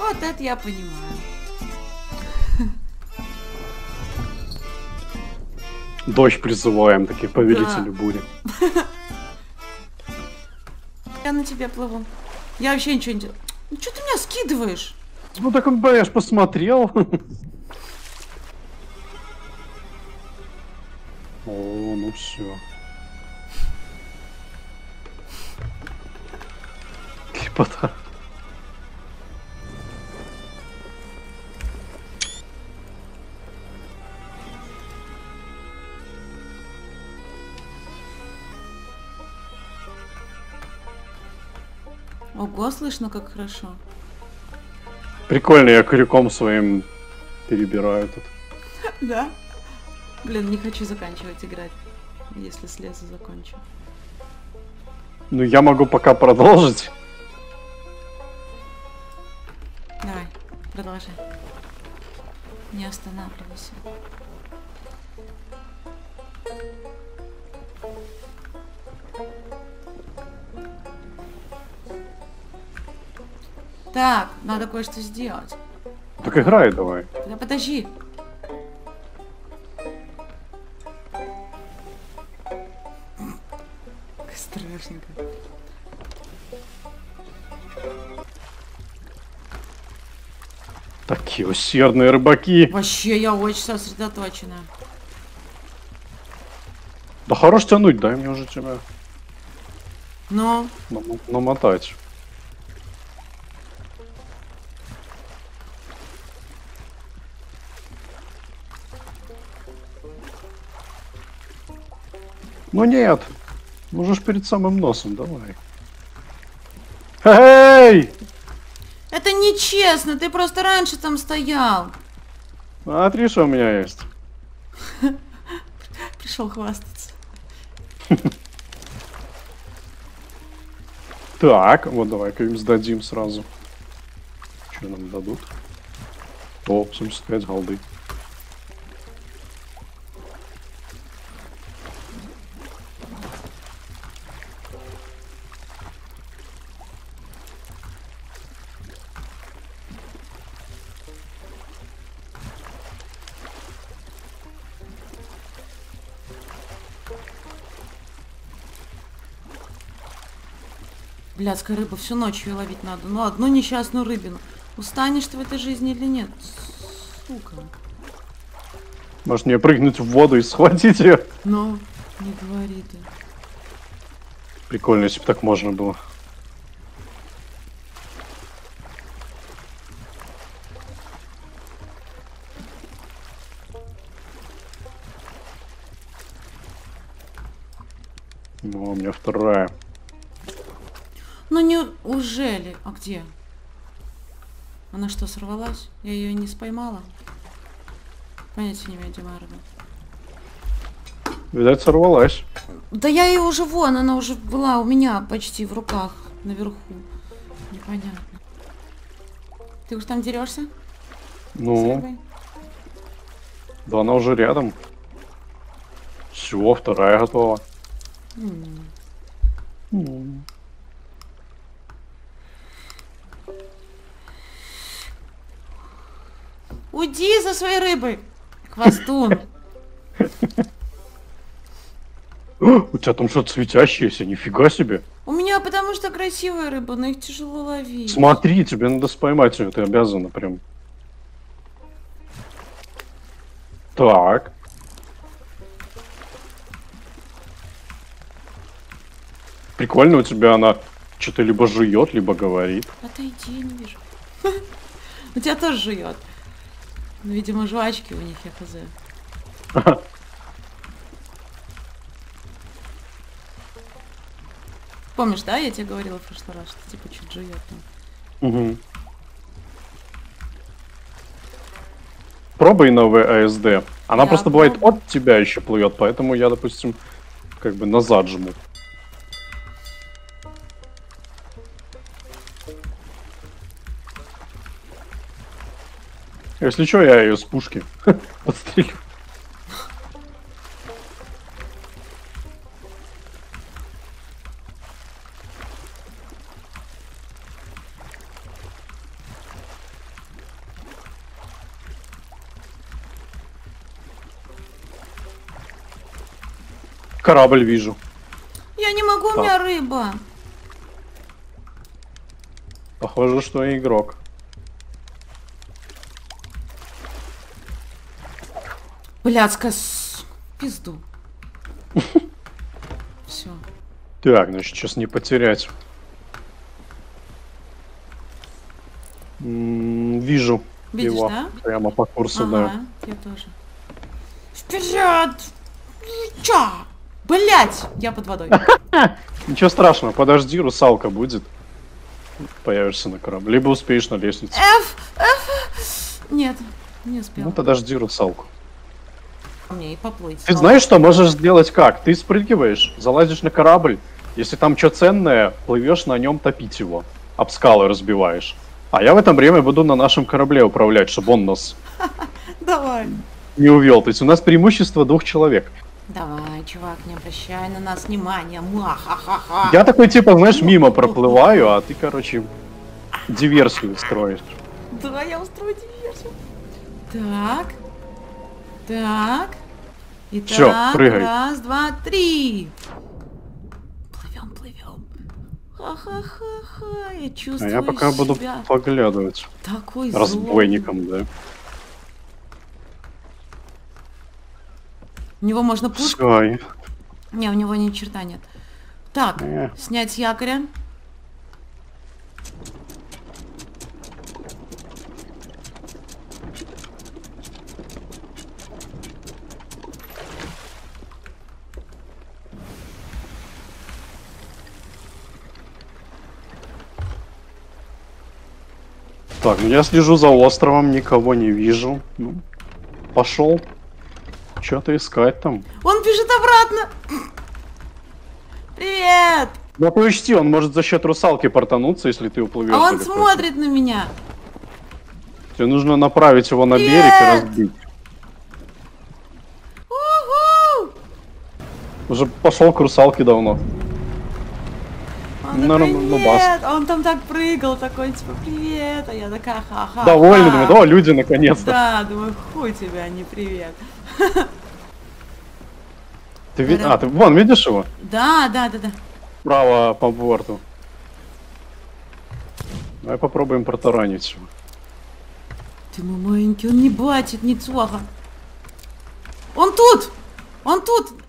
Вот это я понимаю. Дождь призываем, такие повелители Да. бури. Я на тебя плыву. Я вообще ничего не делаю. Ну что ты меня скидываешь? Ну так он, я ж посмотрел. О, ну все. Крепота. Ого, слышно, как хорошо. Прикольно, я крюком своим перебираю тут. Да? Блин, не хочу заканчивать играть. Если слезу, закончу. Ну я могу пока продолжить. Давай, продолжай. Не останавливайся. Так, надо кое-что сделать. Так играй давай. Да подожди. Как страшненько. Такие усердные рыбаки. Вообще, я очень сосредоточена. Да хорош тянуть, дай мне уже тебя Но намотать. Ну нет. Можешь перед самым носом, давай. Эй! это нечестно, ты просто раньше там стоял. Смотри, что у меня есть. Пришел хвастаться. Так, вот давай-ка им сдадим сразу. Что нам дадут? О, 75 голды. Блядская рыба, всю ночь ее ловить надо. Ну, одну несчастную рыбину. Устанешь ты в этой жизни или нет? Сука. Может мне прыгнуть в воду и схватить ее? Ну, не говори ты. Прикольно, если бы так можно было. Ну, у меня вторая. Ну, неужели? А где? Она что, сорвалась? Я ее не споймала? Понятия не имею, где моя рыба. Видать, сорвалась. Да я ее уже вон, она уже была у меня почти в руках, наверху. Непонятно. Ты уж там дерешься? С Ну, рыбой? да она уже рядом. Все, вторая готова. Уйди за своей рыбой, хвостун. У тебя там что-то светящееся, нифига себе. У меня потому что красивая рыба, но их тяжело ловить. Смотри, тебе надо споймать ее, ты обязана прям. Так. Прикольно у тебя она что-то либо жует, либо говорит. Отойди, я не вижу. У тебя тоже жует. Ну, видимо, жвачки у них, я хз. Помнишь, да, я тебе говорила в прошлый раз, что типа чуть жует там. Угу. Пробуй новый АСД. Она Я просто бывает пробую. от тебя еще плывет, поэтому я, допустим, как бы назад жму. Если что, я ее с пушки подстрелю. Корабль вижу. Я не могу, у меня рыба. Похоже, что и игрок. Блядская пизду. Все. Так, значит, сейчас не потерять. Вижу Видишь, его. да? Прямо по курсу, Ага, я тоже. Вперед! Ча! Блять! Я под водой. да. Ничего страшного, подожди, русалка будет. Появишься на корабле. Либо успеешь на лестницу. Нет, не успел. Ну, подожди русалку. Мне и поплыть. Ты знаешь, что можешь сделать как? Ты спрыгиваешь, залазишь на корабль. Если там что ценное, плывешь на нем топить его. Об скалы разбиваешь. А я в это время буду на нашем корабле управлять, чтобы он нас Давай. не увел. То есть у нас преимущество 2 человек. Давай, чувак, не обращай на нас внимания. Ха-ха-ха. Я такой, типа, знаешь, мимо проплываю, а ты, короче, диверсию строишь. Да, я устрою диверсию. Так. Так. Итак, Всё, прыгай. раз, два, три. Плывем, плывем. Ха-ха-ха-ха. Я А чувствую я пока буду себя поглядывать. такой Разбойником, да. злой. У него можно пушку. Всё. Не, у него ни черта нет. Так, снять с якоря. Так, ну я слежу за островом, никого не вижу. Ну, пошел. Что-то искать там. Он бежит обратно. Привет! Ну, ты учти, он может за счет русалки портануться, если ты уплывешь. А он далеко. смотрит на меня. Тебе нужно направить его на берег и Нет! разбить. Уху! Уже пошел к русалке давно. Он такой, нет! Он там так прыгал, такой, типа, привет! А я такая, ха-ха. Довольный, думает, о, люди наконец-то. Да, думаю, хуй тебя, а не привет. Ты вон, видишь его? Да. Справа по борту. Давай попробуем протаранить его. Ты мой маленький, он не батит, не цуага. Он тут! Он тут!